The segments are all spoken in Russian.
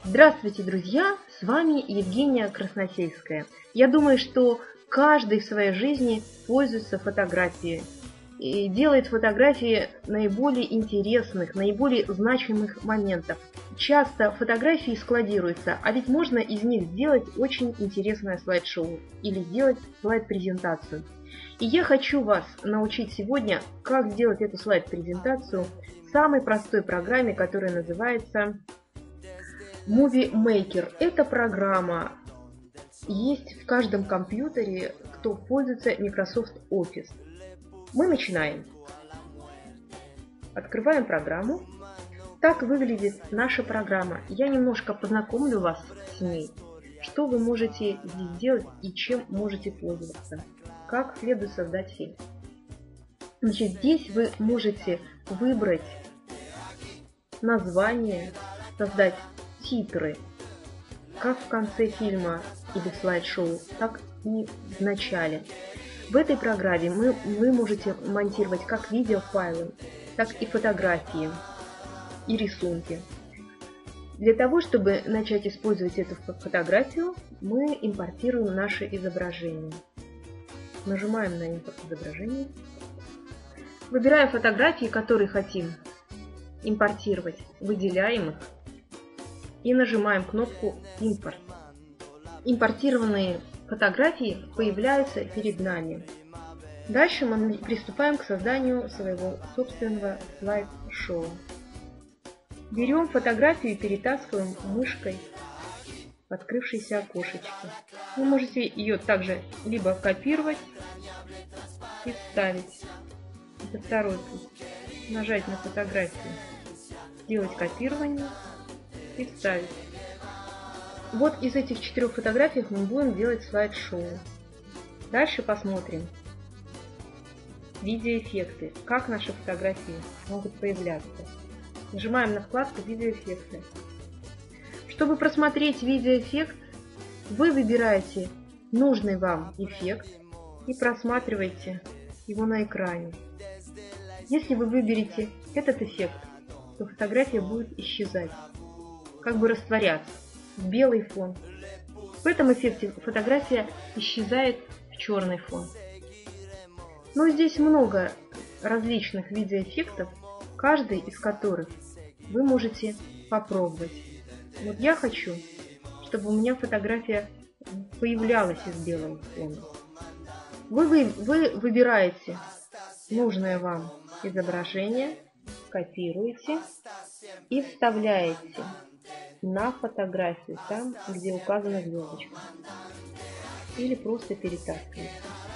Здравствуйте, друзья! С вами Евгения Красносельская. Я думаю, что каждый в своей жизни пользуется фотографией и делает фотографии наиболее интересных, наиболее значимых моментов. Часто фотографии складируются, а ведь можно из них сделать очень интересное слайд-шоу или сделать слайд-презентацию. И я хочу вас научить сегодня, как сделать эту слайд-презентацию в самой простой программе, которая называется Movie Maker. Эта программа есть в каждом компьютере, кто пользуется Microsoft Office. Мы начинаем. Открываем программу. Так выглядит наша программа. Я немножко познакомлю вас с ней, что вы можете здесь делать и чем можете пользоваться, как следует создать фильм. Значит, здесь вы можете выбрать название, создать титры, как в конце фильма или слайд-шоу, так и в начале. В этой программе вы можете монтировать как видеофайлы, так и фотографии и рисунки. Для того, чтобы начать использовать эту фотографию, мы импортируем наше изображение. Нажимаем на импорт изображения. Выбираем фотографии, которые хотим импортировать, выделяем их и нажимаем кнопку «Импорт». Импортированные фотографии появляются перед нами. Дальше мы приступаем к созданию своего собственного слайд-шоу. Берем фотографию и перетаскиваем мышкой в открывшееся окошечко. Вы можете ее также либо копировать и вставить. Это второй путь. Нажать на фотографию, сделать копирование и вставить. Вот из этих 4 фотографий мы будем делать слайд-шоу. Дальше посмотрим видеоэффекты, как наши фотографии могут появляться. Нажимаем на вкладку «Видеоэффекты». Чтобы просмотреть видеоэффект, вы выбираете нужный вам эффект и просматриваете его на экране. Если вы выберете этот эффект, то фотография будет исчезать, как бы растворяться в белый фон. В этом эффекте фотография исчезает в черный фон. Но здесь много различных видеоэффектов, каждый из которых вы можете попробовать. Вот я хочу, чтобы у меня фотография появлялась из белого фона. Вы выбираете нужное вам изображение, копируете и вставляете на фотографию там, где указана звездочка. Или просто перетаскиваете.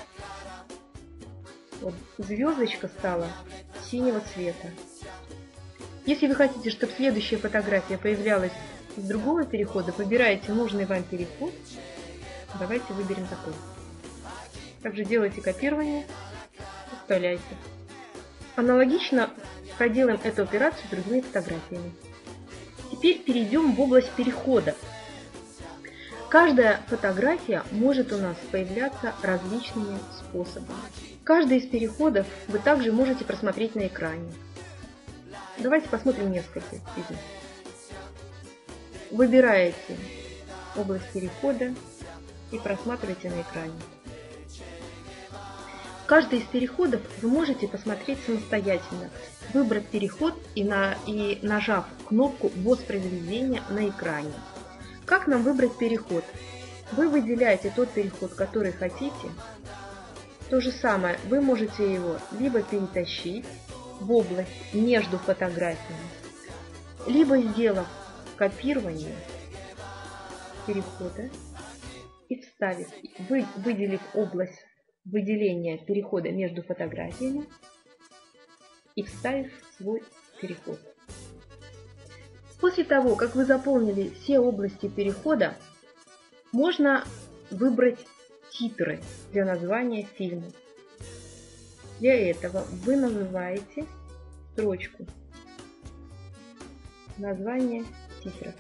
Вот звездочка стала синего цвета. Если вы хотите, чтобы следующая фотография появлялась из другого перехода, выбираете нужный вам переход. Давайте выберем такой. Также делайте копирование и вставляйте. Аналогично проделаем эту операцию с другими фотографиями. Теперь перейдем в область перехода. Каждая фотография может у нас появляться различными способами. Каждый из переходов вы также можете просмотреть на экране. Давайте посмотрим несколько из них. Выбираете область перехода и просматриваете на экране. Каждый из переходов вы можете посмотреть самостоятельно, выбрать переход и нажав кнопку воспроизведения на экране. Как нам выбрать переход? Вы выделяете тот переход, который хотите. То же самое, вы можете его либо перетащить в область между фотографиями, либо сделав копирование перехода и вставив, выделив область выделения перехода между фотографиями и вставив свой переход. После того, как вы заполнили все области перехода, можно выбрать титры для названия фильма. Для этого вы называете строчку название титров.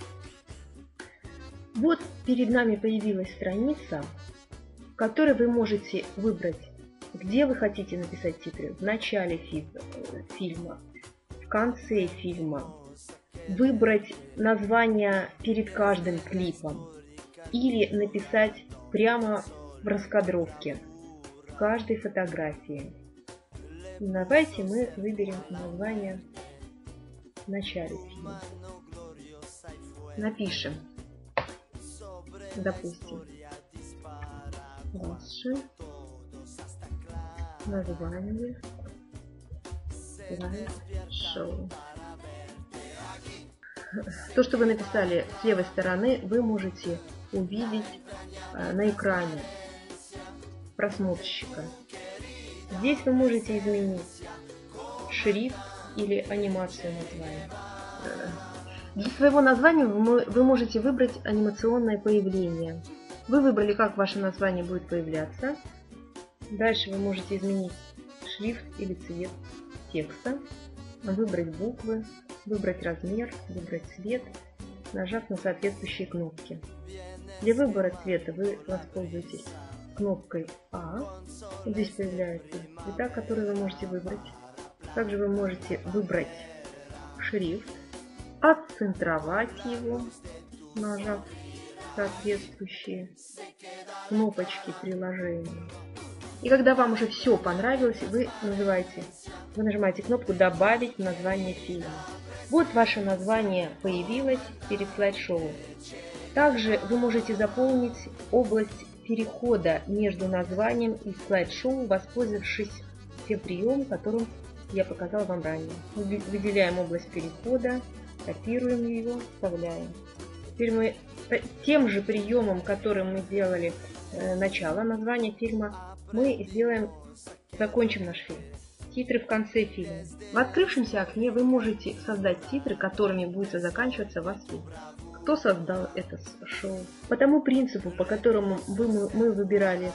Вот перед нами появилась страница, в которой вы можете выбрать, где вы хотите написать титры. В начале фильма, в конце фильма, выбрать название перед каждым клипом или написать прямо в раскадровке в каждой фотографии. Давайте мы выберем название в начале фильма. Напишем, допустим, ваше название слайд-шоу. То, что вы написали с левой стороны, вы можете увидеть на экране просмотрщика. Здесь вы можете изменить шрифт или анимацию названия. Для своего названия вы можете выбрать анимационное появление. Вы выбрали, как ваше название будет появляться. Дальше вы можете изменить шрифт или цвет текста, выбрать буквы, выбрать размер, выбрать цвет, нажав на соответствующие кнопки. Для выбора цвета вы воспользуетесь кнопкой А. Здесь появляются цвета, которые вы можете выбрать. Также вы можете выбрать шрифт, отцентровать его, нажав соответствующие кнопочки приложения. И когда вам уже все понравилось, вы нажимаете кнопку «Добавить в название фильма». Вот ваше название появилось перед слайд-шоу. Также вы можете заполнить область перехода между названием и слайд-шоу, воспользовавшись тем приемом, которым я показала вам ранее. Выделяем область перехода, копируем его, вставляем. Теперь мы тем же приемом, которым мы делали начало названия фильма, мы закончим наш фильм. Титры в конце фильма. В открывшемся окне вы можете создать титры, которыми будет заканчиваться ваш фильм. Кто создал это шоу? По тому принципу, по которому мы выбирали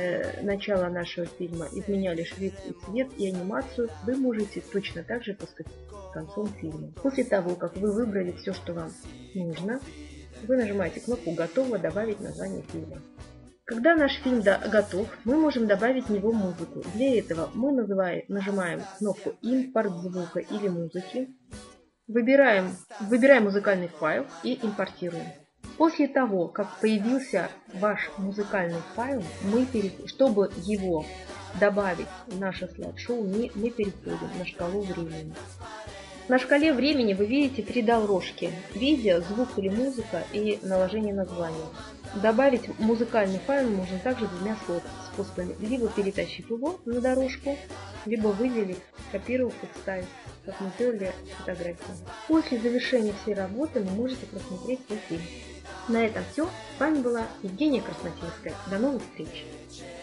начало нашего фильма, изменяли шрифт и цвет и анимацию, вы можете точно так же поступить с концом фильма. После того, как вы выбрали все, что вам нужно, вы нажимаете кнопку «Готово», «Добавить название фильма». Когда наш фильм готов, мы можем добавить в него музыку. Для этого мы нажимаем кнопку «Импорт звука» или музыки, выбираем музыкальный файл и импортируем. После того, как появился ваш музыкальный файл, чтобы его добавить в наше слайд-шоу, мы переходим на шкалу времени. На шкале времени вы видите 3 дорожки – видео, звук или музыка и наложение названия. Добавить музыкальный файл можно также 2 способами. Либо перетащив его на дорожку, либо выделив, скопировав и вставить, как мы делали фотографии. После завершения всей работы вы можете просмотреть свой фильм. На этом все. С вами была Евгения Красносельская. До новых встреч!